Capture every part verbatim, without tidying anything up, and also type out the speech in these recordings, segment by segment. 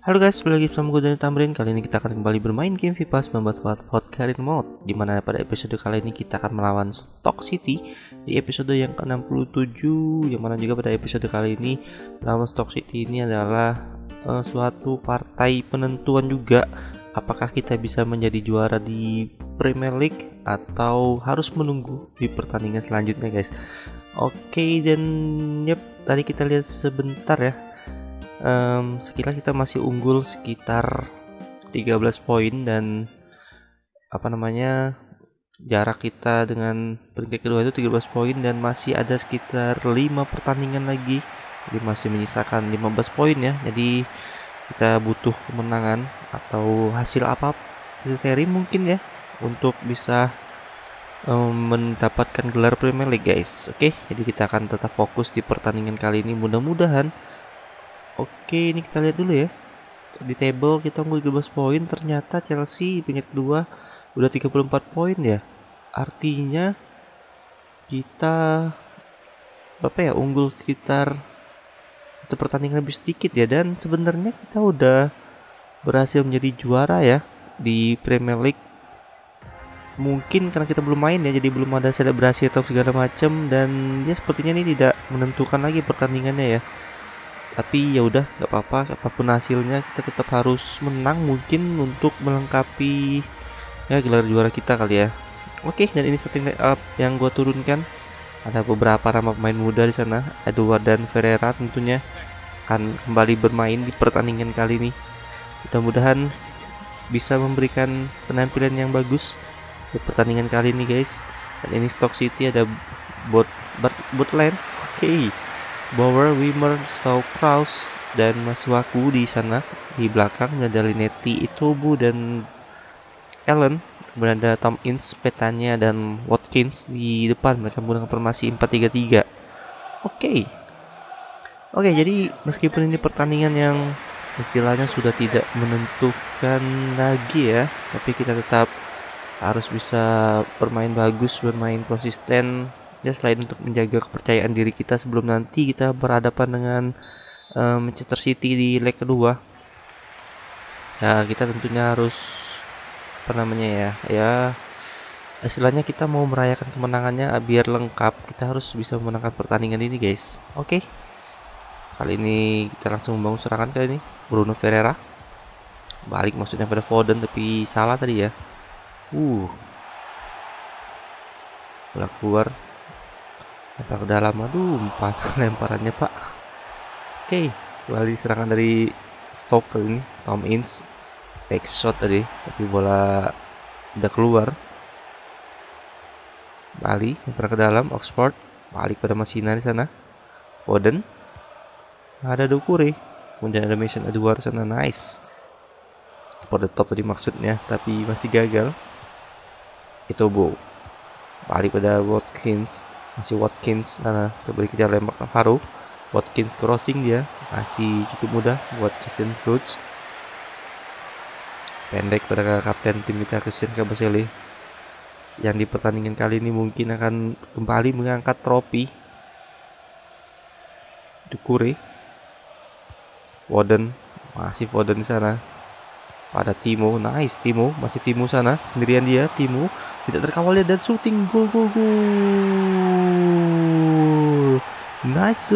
Halo guys, balik lagi bersama gue Dani Tamrin. Kali ini kita akan kembali bermain game FIFA sembilan belas Hot Career Mode, dimana pada episode kali ini kita akan melawan Stoke City di episode yang ke enam puluh tujuh. Yang mana juga pada episode kali ini melawan Stoke City ini adalah uh, suatu partai penentuan juga. Apakah kita bisa menjadi juara di Premier League atau harus menunggu di pertandingan selanjutnya guys. Oke, dan yep, tadi kita lihat sebentar ya. Um, sekilas kita masih unggul sekitar tiga belas poin dan apa namanya jarak kita dengan peringkat kedua itu tiga belas poin dan masih ada sekitar lima pertandingan lagi, jadi masih menyisakan lima belas poin ya. Jadi kita butuh kemenangan atau hasil apa seri mungkin ya untuk bisa um, mendapatkan gelar Premier League guys. Oke, jadi kita akan tetap fokus di pertandingan kali ini, mudah-mudahan. Oke, ini kita lihat dulu ya. Di table kita unggul tiga belas poin, ternyata Chelsea peringkat kedua udah tiga puluh empat poin ya. Artinya kita berapa ya? Unggul sekitar satu pertandingan lebih sedikit ya, dan sebenarnya kita udah berhasil menjadi juara ya di Premier League. Mungkin karena kita belum main ya, jadi belum ada selebrasi atau segala macam, dan dia sepertinya ini tidak menentukan lagi pertandingannya ya. Tapi ya udah, nggak apa-apa, apapun hasilnya kita tetap harus menang mungkin untuk melengkapi ya gelar juara kita kali ya. Oke, dan ini starting line up yang gue turunkan. Ada beberapa nama pemain muda di sana. Edouard dan Ferreira tentunya akan kembali bermain di pertandingan kali ini. Mudah-mudahan bisa memberikan penampilan yang bagus di pertandingan kali ini guys. Dan ini Stoke City ada bot Botland. Oke. Bauer, Wimmer, Shaw, Kraus, dan Masuaku di sana di belakang. Ada Linetti, Itobu, dan Allen. Kemudian ada Tom Ince, Petanya, dan Watkins di depan. Mereka menggunakan formasi empat tiga tiga. Oke. Oke, jadi meskipun ini pertandingan yang istilahnya sudah tidak menentukan lagi ya, tapi kita tetap harus bisa bermain bagus, bermain konsisten. Ya, selain untuk menjaga kepercayaan diri kita sebelum nanti kita berhadapan dengan um, Manchester City di leg kedua. Ya, kita tentunya harus apa namanya ya, ya istilahnya kita mau merayakan kemenangannya biar lengkap, kita harus bisa memenangkan pertandingan ini guys. Oke, kali ini kita langsung membangun serangan kali ini. Bruno Ferreira balik maksudnya pada Foden, tapi salah tadi ya. Uh, bola keluar, lempar ke dalam, aduh, empat lemparannya pak. Oke, kembali serangan dari Stoke kali ini. Tom Ince back shot tadi, tapi bola udah keluar. Bali lempar ke dalam, Oxford balik pada Masina di sana. Foden, ada Doucouré, kemudian ada Mason Edouard sana, nice. For the top tadi maksudnya, tapi masih gagal. Itobo balik pada Watkins, masih Watkins sana, coba kita lempar ke Faro. Watkins crossing, dia masih cukup mudah buat Justin Fuchs. Pendek pada kapten tim kita Christian Kabasele, yang di pertandingan kali ini mungkin akan kembali mengangkat trofi. Doucouré, Foden, masih Foden di sana. Pada Timo, nice Timo, masih Timo sana, sendirian dia, Timo tidak terkawal dan shooting, gol gol gol, nice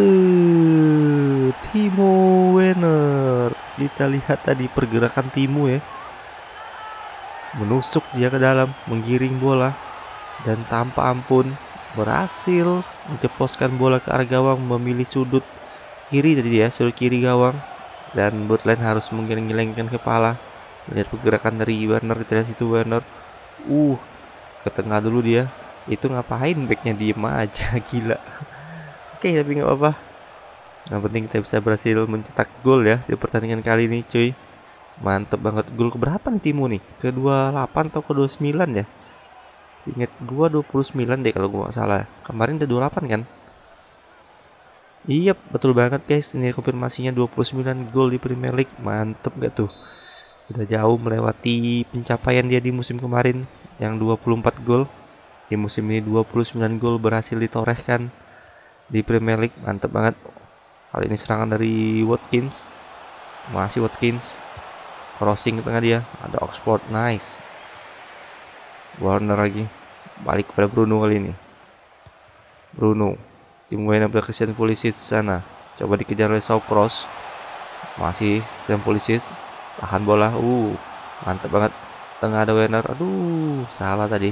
Timo Werner. Kita lihat tadi pergerakan Timo ya, menusuk dia ke dalam, menggiring bola, dan tanpa ampun berhasil menceploskan bola ke arah gawang, memilih sudut kiri tadi dia, sudut kiri gawang, dan Butland harus menggeleng-gelengkan kepala. Lihat pergerakan dari Werner, kita lihat situ Werner, uh, ke tengah dulu dia. Itu ngapain backnya, diem aja, gila. Oke, tapi nggak apa-apa. Yang penting kita bisa berhasil mencetak gol ya di pertandingan kali ini, cuy. Mantep banget. Gol keberapa nih Timo nih? Ke dua puluh delapan atau ke dua puluh sembilan ya? Ingat gua dua puluh sembilan deh kalau gua nggak salah. Kemarin udah dua puluh delapan kan? Iya, betul banget guys. Ini konfirmasinya dua puluh sembilan gol di Premier League. Mantep gak tuh? Udah jauh melewati pencapaian dia di musim kemarin yang dua puluh empat gol. Di musim ini dua puluh sembilan gol berhasil ditorehkan di Premier League. Mantep banget. Kali ini serangan dari Watkins. Masih Watkins. Crossing ke tengah dia. Ada Oxford, nice. Warner lagi. Balik kepada Bruno kali ini. Bruno. Tim Werner pada Christian Pulisic sana. Coba dikejar oleh Shawcross. Masih Christian Pulisic. Tahan bola. Uh, mantap banget. Tengah ada Werner. Aduh, salah tadi.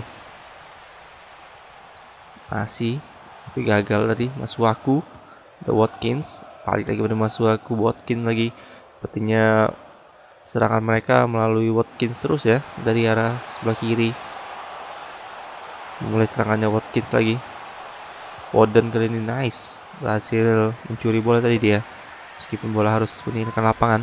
Masih. Tapi gagal tadi. Masuaku. Ada Watkins. Balik lagi pada Masuaku. Watkins lagi. Sepertinya serangan mereka melalui Watkins terus ya. Dari arah sebelah kiri. Mulai serangannya Watkins lagi. Foden kali ini nice. Berhasil mencuri bola tadi dia. Meskipun bola harus meninggalkan lapangan.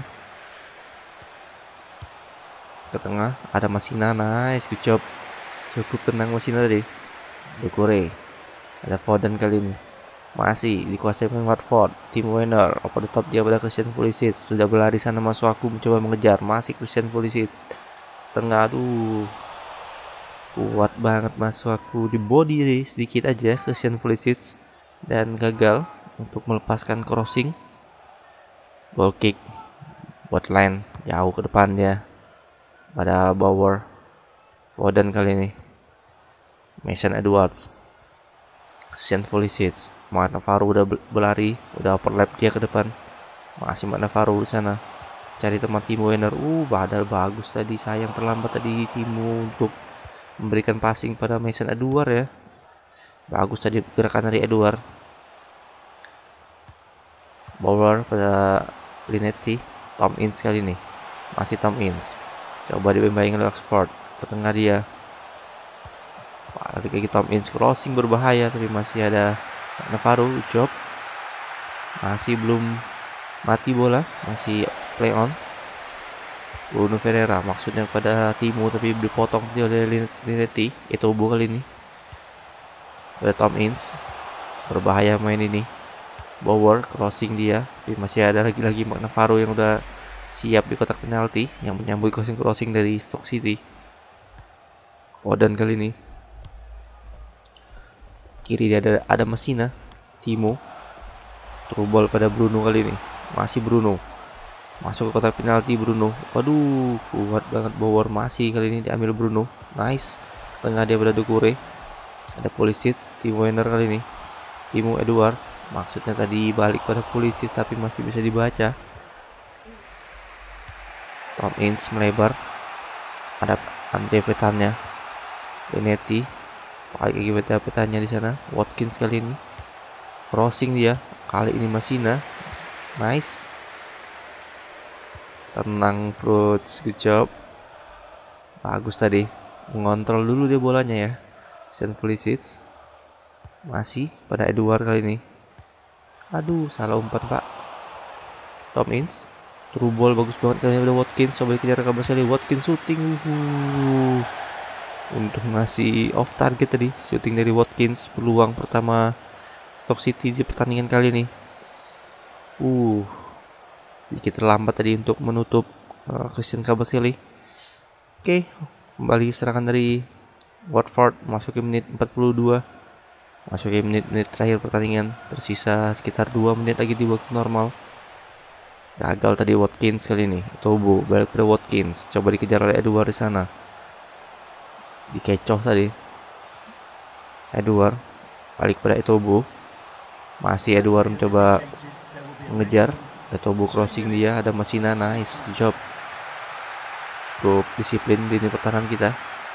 Ke tengah ada Masina, nice, good job. Cukup tenang Masina tadi. Doucouré. Ada Foden kali ini. Masih dikuasai oleh Watford. Tim Werner over the top dia pada Christian Pulisic. Sudah berlari sana Masuaku mencoba mengejar. Masih Christian Pulisic. Tengah, aduh. Kuat banget Masuaku. Di body deh, sedikit aja Christian Pulisic. Dan gagal untuk melepaskan crossing. Ball kick buat line jauh ke depan dia pada Bauer. Foden kali ini. Mason Edwards. Christian Pulisic. Mat Navarro udah berlari, udah overlap dia ke depan. Masih Mat Navarro di sana. Cari teman Timo Werner. Uh, badal bagus tadi. Sayang terlambat tadi Timo untuk memberikan passing pada Mason Edwards ya. Bagus tadi gerakan dari Edwards. Bauer pada Linetti. Tom Ince kali ini. Masih Tom Ince. Coba dibayangin oleh Oxford. Ke tengah dia. Balik lagi Tom Ince. Crossing berbahaya. Tapi masih ada Navarro. Job. Masih belum mati bola. Masih play on. Bruno Ferreira. Maksudnya pada Timo. Tapi dipotong dia oleh Linetti. Itu bu kali ini. Ada Tom Ince. Berbahaya main ini. Bauer crossing dia, tapi masih ada lagi-lagi Mat Navarro yang udah siap di kotak penalti yang menyambut crossing crossing dari Stoke City. Foden kali ini. Kiri dia ada ada Masina, Timo. Through ball pada Bruno kali ini. Masih Bruno. Masuk ke kotak penalti Bruno. Waduh, kuat banget Bauer, masih kali ini diambil Bruno. Nice. Tengah dia pada Doucouré. Ada Pulisic, Timo Werner kali ini. Timo Edwards. Maksudnya tadi balik pada Pulisic tapi masih bisa dibaca. Tom Ince melebar. Ada Andre Petanya. Benetti. Balik lagi pada Petanya di sana. Watkins kali ini. Crossing dia. Kali ini Masina. Nice. Tenang Fruits. Good job. Bagus tadi. Mengontrol dulu dia bolanya ya. Christian Pulisic. Masih pada Edward kali ini. Aduh, salah umpan pak. Tom Ince. Through ball bagus banget kali ini ada Watkins. Coba dikejar ke Baseli. Watkins shooting. Uhuh. Untuk masih off target tadi. Shooting dari Watkins. Peluang pertama Stoke City di pertandingan kali ini. Uh, sedikit terlambat tadi untuk menutup uh, Christian Kabasele. Oke, kembali serangan dari Watford. Masuk ke menit empat puluh dua. Masuk ke menit-menit terakhir pertandingan. Tersisa sekitar dua menit lagi di waktu normal. Gagal tadi Watkins kali ini. Tobo balik pada Watkins. Coba dikejar oleh Edward di sana. Dikecoh tadi. Edward balik pada Etobo. Masih Edward mencoba mengejar. Etobo crossing dia. Ada Masina, nice job. Cukup disiplin di ini pertahanan kita.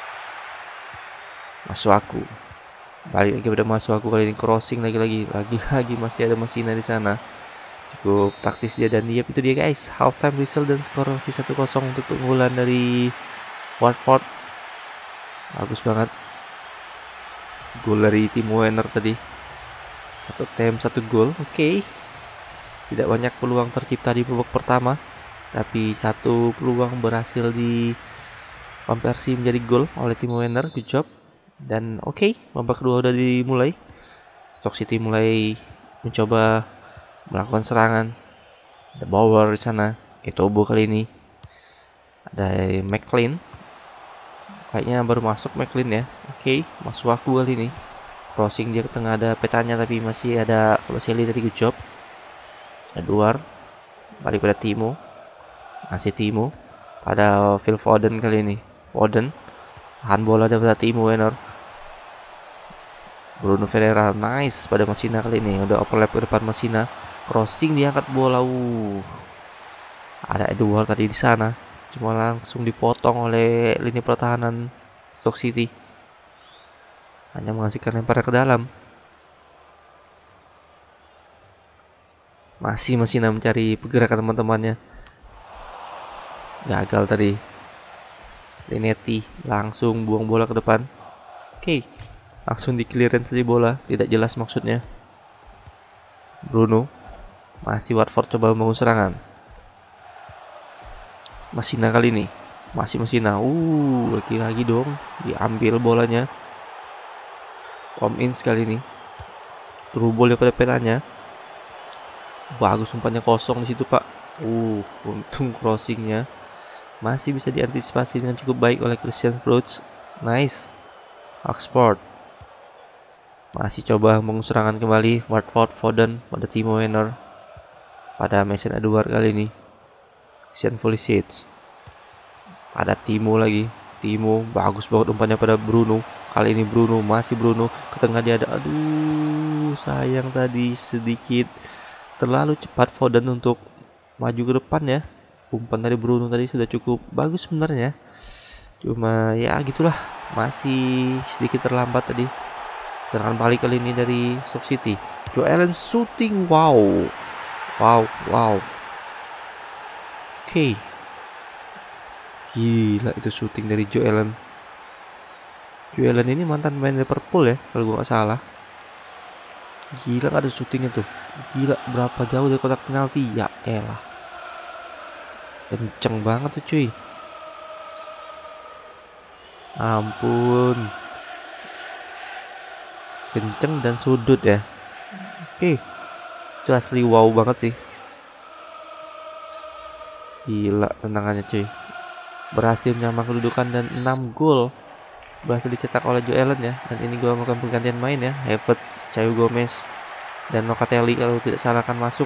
Masuaku. Balik lagi pada Masuaku kali ini crossing lagi-lagi. Lagi-lagi masih ada Masina di sana. Cukup taktis dia dan yep, itu dia guys. Half time result dan skor masih satu kosong untuk keunggulan dari Watford. Bagus banget. Gol dari Timo Werner tadi. Satu tem satu gol. Oke. Okay. Tidak banyak peluang tercipta di babak pertama, tapi satu peluang berhasil dikonversi menjadi gol oleh Timo Werner. Good job. Dan oke, okay, babak kedua udah dimulai. Stoke City mulai mencoba melakukan serangan. Ada Bauer di sana. Etobo kali ini. Ada McLean. Kayaknya baru masuk McLean ya. Oke, okay, Masuaku kali ini. Crossing dia ke tengah ada Petanya tapi masih ada Kabasele tadi. Good job. Edward. Balik pada Timo. Masih Timo. Ada Phil Foden kali ini. Foden tahan bola dari Timo Werner. Bruno Ferreira nice pada Masina kali ini. Udah overlap ke depan Masina. Crossing diangkat bola. Uh. Ada Edouard tadi di sana. Cuma langsung dipotong oleh lini pertahanan Stoke City. Hanya menghasilkan lemparan ke dalam. Masih Masina mencari pergerakan teman-temannya. Gagal tadi. Linetti langsung buang bola ke depan. Oke, langsung di clearance tadi bola. Tidak jelas maksudnya. Bruno. Masih Watford coba membangun serangan. Masina kali ini. Masih Masina. Uh, lagi-lagi dong. Diambil bolanya. Come in sekali ini. Through ball pada petanya. Bagus umpannya kosong di situ, Pak. Uh, untung crossingnya masih bisa diantisipasi dengan cukup baik oleh Christian Fruits. Nice. Oxford masih coba menguserangan kembali. Watford Foden pada Timo Werner. Pada Mason Edouard kali ini. Christian Pulisic. Pada Timo lagi. Timo bagus banget umpannya pada Bruno. Kali ini Bruno, masih Bruno ke tengah dia ada. Aduh, sayang tadi sedikit terlalu cepat Foden untuk maju ke depan ya. Umpan dari Bruno tadi sudah cukup bagus sebenarnya. Cuma ya gitulah, masih sedikit terlambat tadi. Serangan balik kali ini dari Stoke City. Joe Allen shooting, wow. Wow, wow. Oke. Okay. Gila itu shooting dari Joe Allen. Joe Allen ini mantan pemain Liverpool ya, kalau gue gak salah. Gila gak ada shootingnya tuh. Gila berapa jauh dari kotak penalti. Ya elah, kenceng banget tuh cuy. Ampun, kenceng dan sudut ya. Oke, itu asli wow banget sih. Gila tendangannya cuy. Berhasil menyamakan kedudukan dan enam gol berhasil dicetak oleh Joe Allen ya. Dan ini gue melakukan penggantian main ya. Havertz, Thiago Gomez, dan Locatelli kalau tidak salah akan masuk.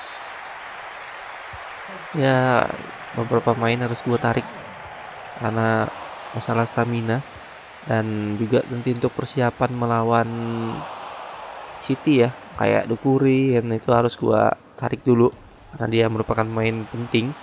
Ya beberapa main harus gue tarik karena masalah stamina. Dan juga nanti untuk persiapan melawan City ya, kayak Dukuri, dan itu harus gue tarik dulu karena dia merupakan main penting.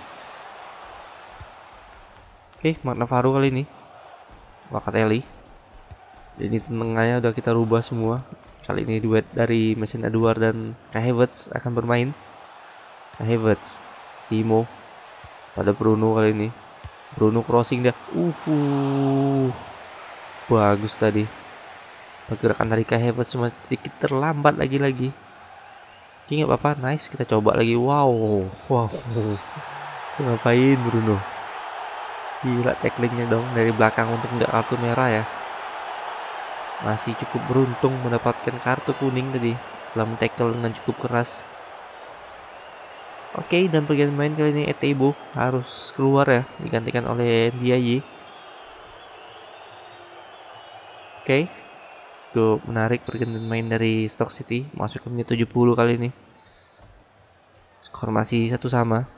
Oke, Mark Navarro kali ini. Locatelli. Ini tengahnya udah kita rubah semua. Kali ini duet dari Mason Edouard dan Kai Havertz akan bermain. Kai Havertz, Timo pada Bruno kali ini. Bruno crossing dia. Uh, bagus tadi. Pergerakan dari Kai Havertz cuma sedikit terlambat lagi-lagi. Oke, nggak apa-apa. Nice, kita coba lagi. Wow, wow. Itu ngapain Bruno? Gila tacklingnya dong dari belakang untuk nggak kartu merah ya. Masih cukup beruntung mendapatkan kartu kuning tadi setelah men-tackle dengan cukup keras. Oke, dan pergantian main kali ini Etebo harus keluar ya, digantikan oleh Ndiaye. Oke, cukup menarik pergantian main dari Stoke City. Masuk ke menit tujuh puluh kali ini. Skor masih satu sama.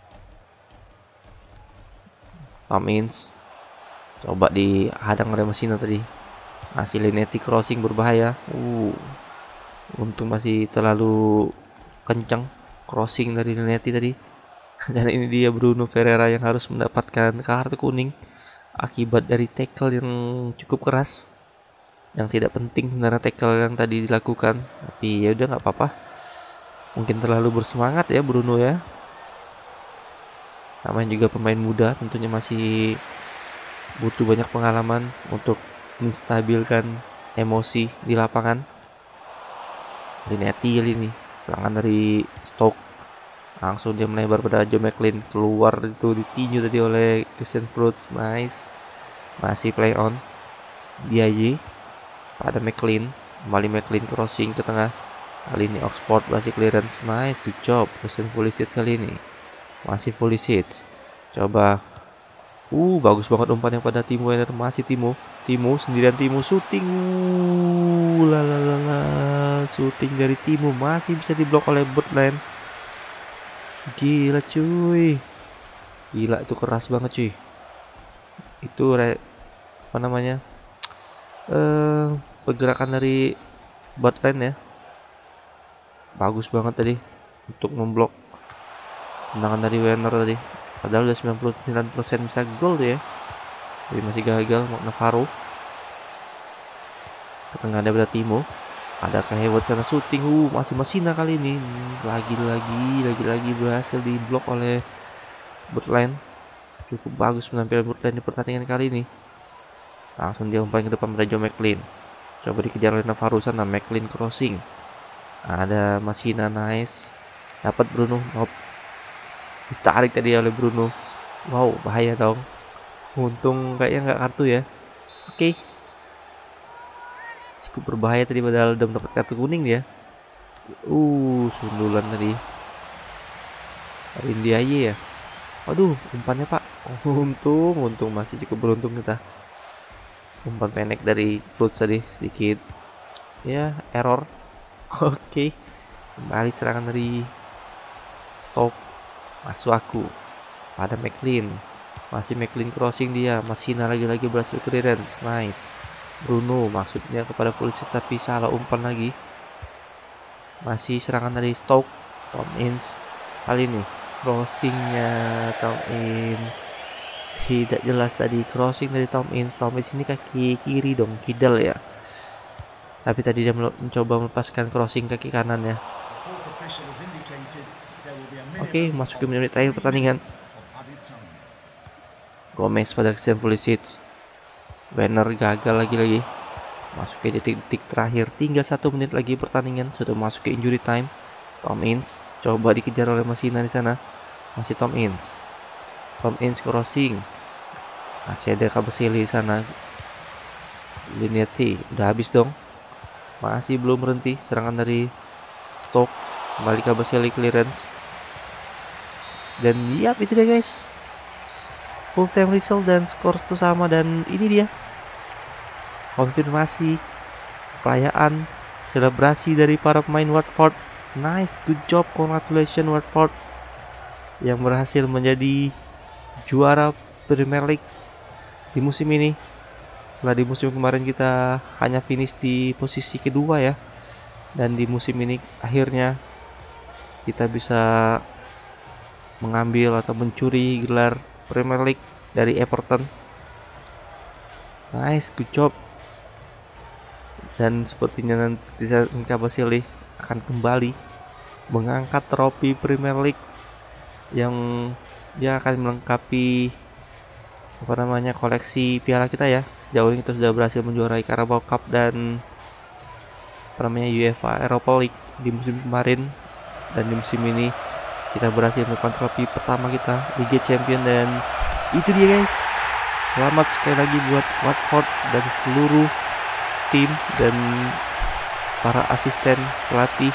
Tom Ince coba dihadang oleh Masina tadi. Masih Linetti crossing berbahaya. Uh, untung masih terlalu kencang crossing dari Linetti tadi. Dan ini dia Bruno Ferreira yang harus mendapatkan kartu kuning akibat dari tackle yang cukup keras, yang tidak penting sebenarnya tackle yang tadi dilakukan. Tapi ya udah nggak apa-apa. Mungkin terlalu bersemangat ya Bruno ya. Namanya juga pemain muda, tentunya masih butuh banyak pengalaman untuk menstabilkan emosi di lapangan. Linetti ini serangan dari Stoke, langsung dia melebar pada Joe McLean, keluar itu ditinju tadi oleh Christian Fruits. Nice, masih play on. Ndiaye pada McLean, kembali McLean crossing ke tengah. Kali ini Oxford masih clearance. Nice, good job Christian Pulisic kali ini. Masih Pulisic. Coba. Uh, bagus banget umpan yang pada Timo Werner. Masih Timo. Timo sendirian, Timo shooting. Uh, lalalala. Shooting dari Timo masih bisa diblok oleh Butland. Gila cuy. Gila, itu keras banget cuy. Itu re, apa namanya eh pergerakan dari Butland ya, bagus banget tadi untuk memblok tendangan dari Werner tadi. Padahal udah sembilan puluh sembilan persen bisa gol tuh ya, tapi masih gagal. Navarro ke tengah ada berarti Timo. Ada Hayward sana syuting, uh masih Masina kali ini. Lagi-lagi lagi-lagi berhasil diblok oleh Butland. Cukup bagus penampilan Butland di pertandingan kali ini. Langsung dia umpan ke depan pada Joe McLean. Coba dikejar oleh Navarro sana, McLean crossing. Ada Masina, nice. Dapat Bruno, nope. Ditarik tadi oleh Bruno. Wow, bahaya dong. Untung kayaknya nggak kartu ya. Oke. Okay. Cukup berbahaya tadi, padahal udah mendapat kartu kuning dia. Uh, sundulan tadi. India ya. Waduh, umpannya Pak. Oh, untung, untung masih cukup beruntung kita. Umpan pendek dari Fruits tadi sedikit. Ya, error. Oke. Okay. Kembali serangan dari Stoke. Masuk aku. Pada McLean. Masih McLean crossing dia. Masina lagi-lagi berhasil clearance. Nice. Bruno maksudnya kepada polisi tapi salah umpan lagi. Masih serangan dari Stoke. Tom Ince kali ini crossingnya Tom Ince tidak jelas tadi. Crossing dari Tom Ince. Tom Ince ini kaki kiri dong, kidal ya, tapi tadi dia mencoba melepaskan crossing kaki kanan ya. Oke, okay, masuk ke menit akhir pertandingan. Gomez pada Christian Pulisic. Werner gagal lagi-lagi. Masuk ke detik-detik terakhir, tinggal satu menit lagi pertandingan, sudah masuk ke injury time. Tom Ince coba dikejar oleh Masina di sana. Masih Tom Ince. Tom Ince crossing. Masih ada Kabasele di sana. Linetti udah habis dong. Masih belum berhenti serangan dari Stoke. Kembali Kabasele clearance. Dan yap, itu dia guys. Full time result dan skor satu sama, dan ini dia konfirmasi perayaan selebrasi dari para pemain Watford. Nice, good job, congratulations Watford yang berhasil menjadi juara Premier League di musim ini. Setelah di musim kemarin kita hanya finish di posisi kedua ya, dan di musim ini akhirnya kita bisa mengambil atau mencuri gelar Premier League dari Everton. Nice, good job. Dan sepertinya nanti Kabasele akan kembali mengangkat trofi Premier League yang dia akan melengkapi apa namanya koleksi piala kita ya. Sejauh ini kita sudah berhasil menjuarai Carabao Cup dan apa namanya UEFA Europa League di musim kemarin, dan di musim ini kita berhasil mendapatkan trofi pertama kita, Liga Champion. Dan itu dia guys, selamat sekali lagi buat Watford dan seluruh tim dan para asisten pelatih.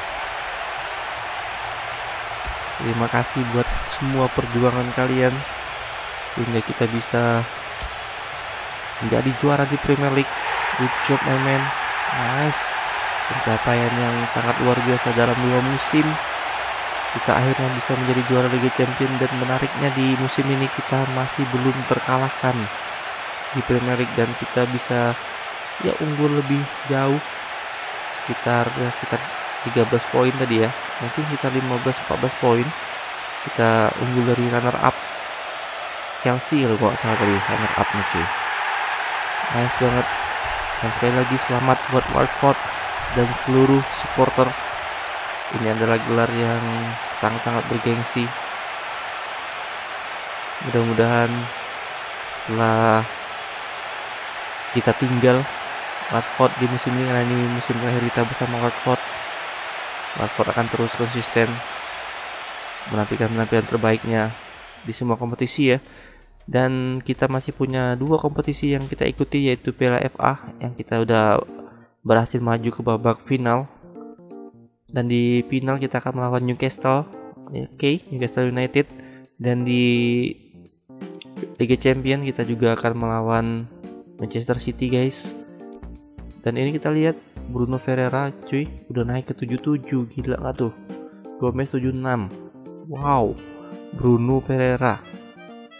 Terima kasih buat semua perjuangan kalian sehingga kita bisa menjadi juara di Premier League. Good job my man, nice. Pencapaian yang sangat luar biasa dalam dua musim. Kita akhirnya bisa menjadi juara Liga Champions, dan menariknya di musim ini kita masih belum terkalahkan di Premier League, dan kita bisa ya unggul lebih jauh sekitar ya, sekitar tiga belas poin tadi ya, mungkin sekitar lima belas empat belas poin. Kita unggul dari runner up Chelsea kalau nggak salah tadi runner up nih cuy. Nice banget, dan sekali lagi selamat buat Watford dan seluruh supporter. Ini adalah gelar yang sangat-sangat bergengsi. Mudah-mudahan setelah kita tinggal Watford di musim ini, karena ini musim terakhir kita bersama Watford, Watford akan terus konsisten menampilkan penampilan terbaiknya di semua kompetisi ya. Dan kita masih punya dua kompetisi yang kita ikuti, yaitu Piala F A yang kita udah berhasil maju ke babak final. Dan di final kita akan melawan Newcastle, oke, okay, Newcastle United. Dan di Liga Champion kita juga akan melawan Manchester City guys. Dan ini kita lihat Bruno Ferreira cuy udah naik ke tujuh puluh tujuh, gila gak tuh. Gomez tujuh puluh enam. Wow, Bruno Ferreira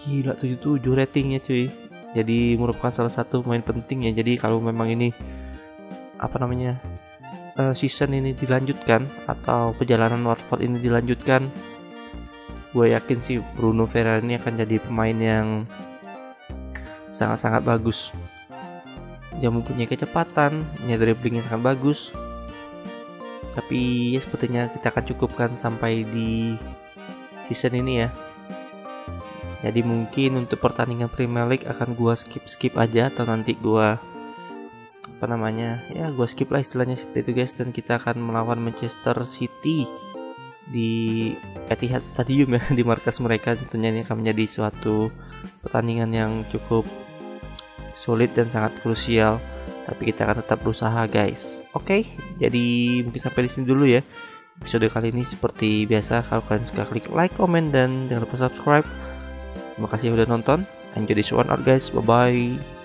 Gila, tujuh puluh tujuh ratingnya cuy. Jadi merupakan salah satu pemain penting ya. Jadi kalau memang ini apa namanya uh, season ini dilanjutkan atau perjalanan Watford ini dilanjutkan, gue yakin sih Bruno Fernandes ini akan jadi pemain yang sangat-sangat bagus. Dia mempunyai kecepatan, punya dribbling yang sangat bagus. Tapi ya sepertinya kita akan cukupkan sampai di season ini ya. Jadi mungkin untuk pertandingan Premier League akan gua skip-skip aja, atau nanti gua apa namanya ya gua skip lah istilahnya seperti itu guys. Dan kita akan melawan Manchester City di Etihad Stadium ya, di markas mereka. Tentunya ini akan menjadi suatu pertandingan yang cukup sulit dan sangat krusial, tapi kita akan tetap berusaha guys. Oke, jadi mungkin sampai di sini dulu ya episode kali ini. Seperti biasa, kalau kalian suka klik like, comment, dan jangan lupa subscribe. Terima kasih yang udah nonton. Enjoy this one out guys. Bye bye.